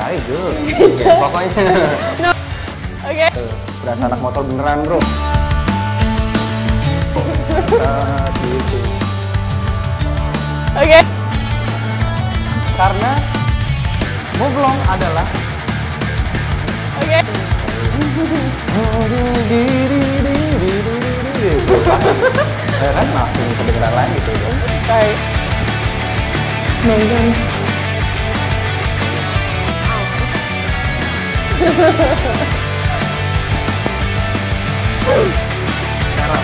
very good. Pokoknya. No. Oke. Berasa anak motor beneran, bro. Gitu. Oke. Karena moblong adalah Oke. ya kan langsung kedengeran lagi gitu. Sorry. Megan. Serap.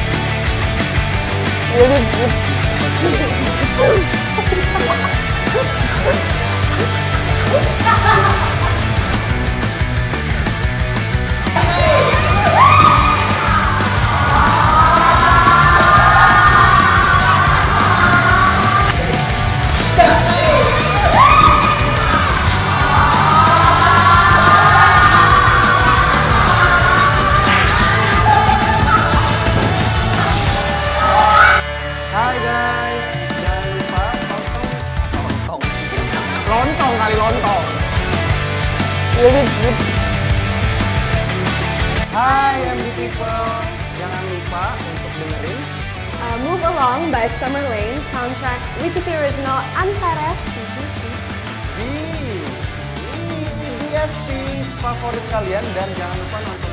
Hai guys, jangan lupa lontong kali lontong. Hai MD people, jangan lupa untuk dengerin Move Along by Summer Lane, soundtrack WeTV Original Antares Season 2. di DSP favorit kalian dan jangan lupa nonton